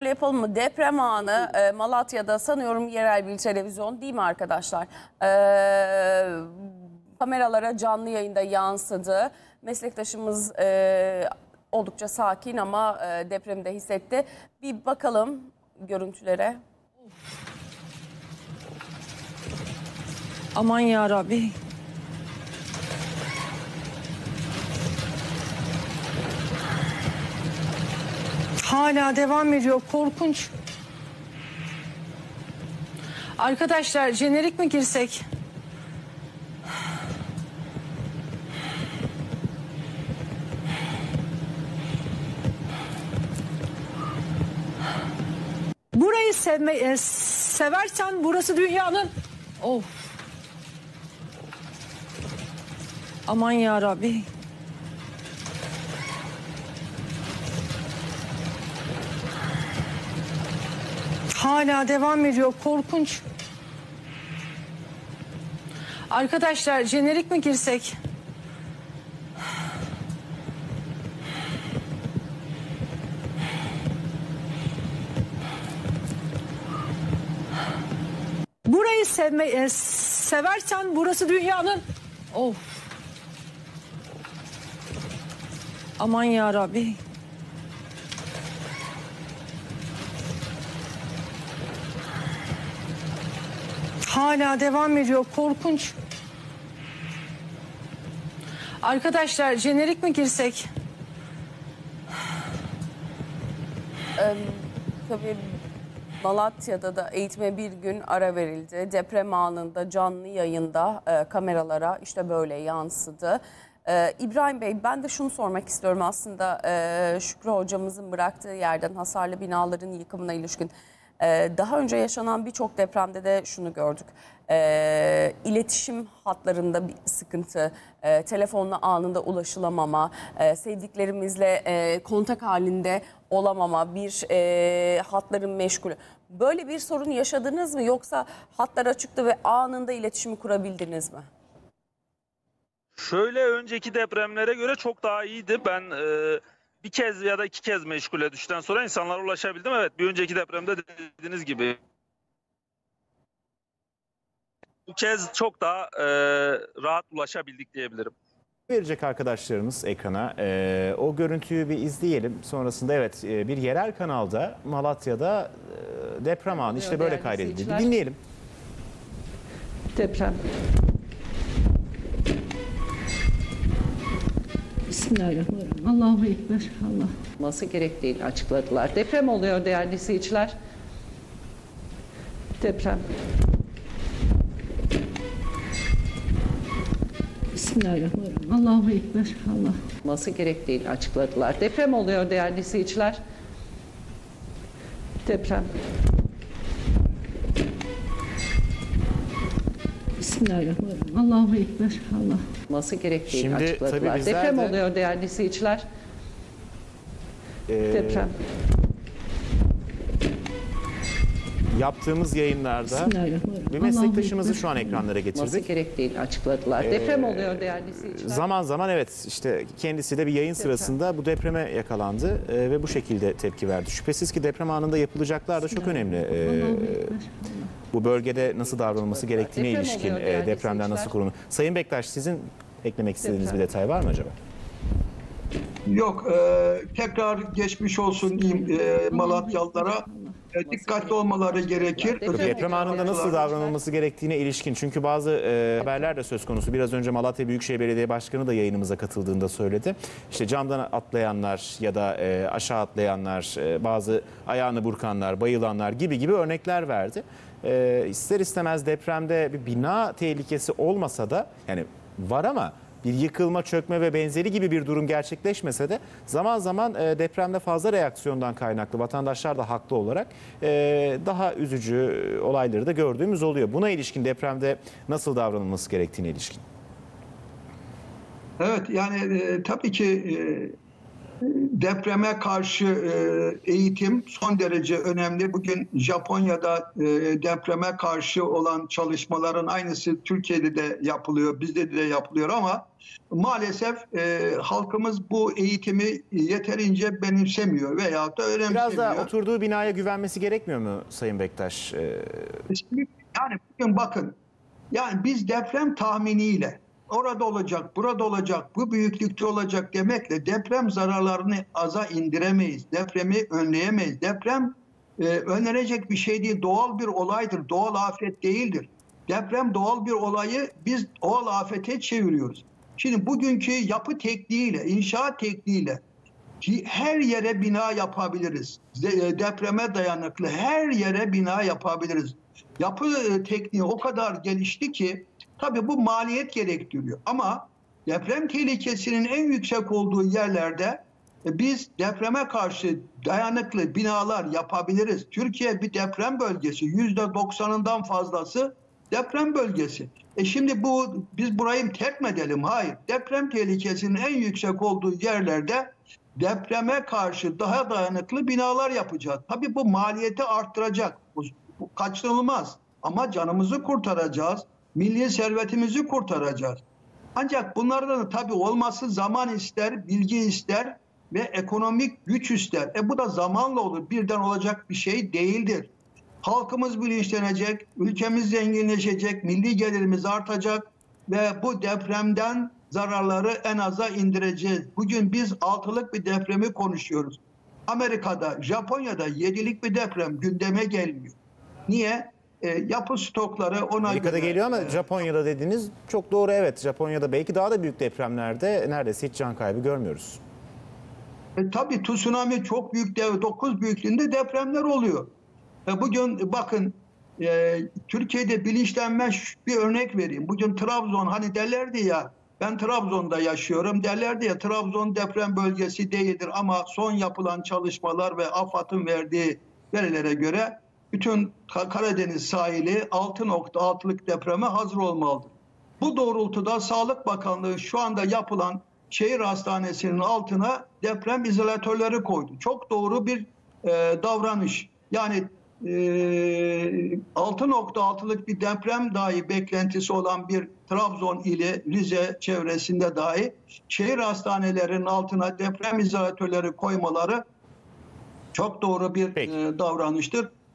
şöyle yapalım mı? Deprem anı Malatya'da sanıyorum yerel bir televizyon değil mi arkadaşlar? Kameralara canlı yayında yansıdı. Meslektaşımız oldukça sakin ama depremi de hissetti. Bir bakalım görüntülere. Aman ya Rabbi. Hala devam ediyor. Korkunç. Arkadaşlar jenerik mi girsek? Burayı seversen burası dünyanın... Of. Aman ya Rabbi. Hala devam ediyor. Korkunç. Arkadaşlar jenerik mi girsek? Burayı seversen burası dünyanın... Of. Aman ya Rabbi. Hala devam ediyor. Korkunç. Arkadaşlar jenerik mi girsek? Tabii Malatya'da da eğitime bir gün ara verildi. Deprem anında canlı yayında kameralara işte böyle yansıdı. İbrahim Bey, ben de şunu sormak istiyorum aslında Şükrü hocamızın bıraktığı yerden hasarlı binaların yıkımına ilişkin. Daha önce yaşanan birçok depremde de şunu gördük. İletişim hatlarında bir sıkıntı, telefonla anında ulaşılamama, sevdiklerimizle kontak halinde olamama, bir hatların meşgulü. Böyle bir sorun yaşadınız mı, yoksa hatlar açıktı ve anında iletişimi kurabildiniz mi? Şöyle, önceki depremlere göre çok daha iyiydi. Ben bir kez ya da iki kez meşgule düşten sonra insanlara ulaşabildim. Evet, bir önceki depremde dediğiniz gibi. Bu kez çok daha rahat ulaşabildik diyebilirim. Verecek arkadaşlarımız ekrana. O görüntüyü bir izleyelim. Sonrasında evet, bir yerel kanalda Malatya'da deprem anı işte böyle kaydedildi. Bir dinleyelim. Deprem. Bismillahirrahmanirrahim. Allahu Ekber. Allah. Olması gerektiğini açıkladılar. Deprem oluyor değerli izleyiciler. Deprem. Bismillahirrahmanirrahim. Allahu Ekber. Allah. Olması gerektiğini açıkladılar. Deprem oluyor değerli izleyiciler. Deprem. Bismillahirrahmanirrahim. Allahu Ekber. Allah. Olması gerektiğini Şimdi açıkladılar. tabii bizler Deprem de- oluyor değerli izleyiciler. Deprem. Yaptığımız yayınlarda Bismillahirrahmanirrahim. bir meslektaşımızı Allahu şu an ekranlara Olması getirdik. gerektiğini açıkladılar. Deprem oluyor değerli izleyiciler. Zaman zaman evet, işte kendisi de bir yayın sırasında bu depreme yakalandı ve bu şekilde tepki verdi. Şüphesiz ki deprem anında yapılacaklar da çok önemli. Allahu Ekber. Bu bölgede nasıl davranılması gerektiğine Deprem ilişkin, oluyor değerli depremden nasıl izleyiciler. korunur. Sayın Bektaş, sizin eklemek istediğiniz bir detay var mı acaba? Yok, tekrar geçmiş olsun diyeyim Malatyalılara. Dikkatli olmaları gerekir. Deprem anında nasıl davranılması gerektiğine ilişkin, çünkü bazı haberler de söz konusu. Biraz önce Malatya Büyükşehir Belediye Başkanı da yayınımıza katıldığında söyledi. İşte camdan atlayanlar ya da aşağı atlayanlar, bazı ayağını burkanlar, bayılanlar gibi örnekler verdi. İster istemez depremde bir bina tehlikesi olmasa da, yani var ama bir yıkılma, çökme ve benzeri gibi bir durum gerçekleşmese de zaman zaman depremde fazla reaksiyondan kaynaklı vatandaşlar da haklı olarak daha üzücü olayları da gördüğümüz oluyor. Buna ilişkin, depremde nasıl davranılması gerektiğine ilişkin. Evet, yani tabii ki Depreme karşı eğitim son derece önemli. Bugün Japonya'da depreme karşı olan çalışmaların aynısı Türkiye'de de yapılıyor, bizde de yapılıyor ama maalesef halkımız bu eğitimi yeterince benimsemiyor veyahut da önemsemiyor. Biraz da oturduğu binaya güvenmesi gerekmiyor mu Sayın Bektaş? Yani bugün bakın, yani biz deprem tahminiyle orada olacak, burada olacak, bu büyüklükte olacak demekle deprem zararlarını aza indiremeyiz. Depremi önleyemeyiz. Deprem önlenecek bir şey değil, doğal bir olaydır, doğal afet değildir. Deprem doğal bir olayı biz doğal afete çeviriyoruz. Şimdi bugünkü yapı tekniğiyle, inşaat tekniğiyle her yere bina yapabiliriz. Depreme dayanıklı her yere bina yapabiliriz. Yapı tekniği o kadar gelişti ki tabii bu maliyet gerektiriyor. Ama deprem tehlikesinin en yüksek olduğu yerlerde biz depreme karşı dayanıklı binalar yapabiliriz. Türkiye bir deprem bölgesi. %90'ından fazlası deprem bölgesi. Şimdi biz burayı terk mi edelim? Hayır. Deprem tehlikesinin en yüksek olduğu yerlerde depreme karşı daha dayanıklı binalar yapacağız. Tabii bu maliyeti arttıracak. Bu kaçınılmaz. Ama canımızı kurtaracağız. Milli servetimizi kurtaracağız. Ancak bunlardan da tabii olması zaman ister, bilgi ister ve ekonomik güç ister. Bu da zamanla olur. Birden olacak bir şey değildir. Halkımız bilinçlenecek, ülkemiz zenginleşecek, milli gelirimiz artacak ve bu depremden zararları en aza indireceğiz. Bugün biz 6'lık bir depremi konuşuyoruz. Amerika'da, Japonya'da 7'lik bir deprem gündeme gelmiyor. Niye? Yapı stokları ona Amerika'da göre... geliyor ama Japonya'da dediğiniz çok doğru, evet. Japonya'da belki daha da büyük depremlerde neredeyse hiç can kaybı görmüyoruz. Tabii tsunami çok büyük, 9 büyüklüğünde depremler oluyor. Bugün bakın Türkiye'de bilinçlenmiş bir örnek vereyim. Bugün Trabzon, hani derlerdi ya, ben Trabzon'da yaşıyorum, derlerdi ya Trabzon deprem bölgesi değildir ama son yapılan çalışmalar ve AFAD'ın verdiği verilere göre bütün Karadeniz sahili 6.6'lık depreme hazır olmalıdır. Bu doğrultuda Sağlık Bakanlığı şu anda yapılan şehir hastanesinin altına deprem izolatörleri koydu. Çok doğru bir davranış. Yani 6.6'lık bir deprem dahi beklentisi olan bir Trabzon ili, Rize çevresinde dahi şehir hastanelerinin altına deprem izolatörleri koymaları çok doğru bir davranıştır.